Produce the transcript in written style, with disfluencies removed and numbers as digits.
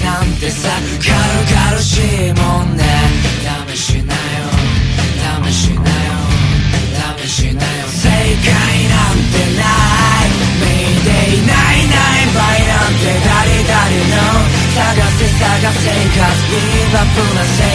なんてさ軽々しいもんね。試しなよ試しなよ試しなよ。正解なんてない見ていないない場合なんて誰々の探せ探せ Cause give up なせ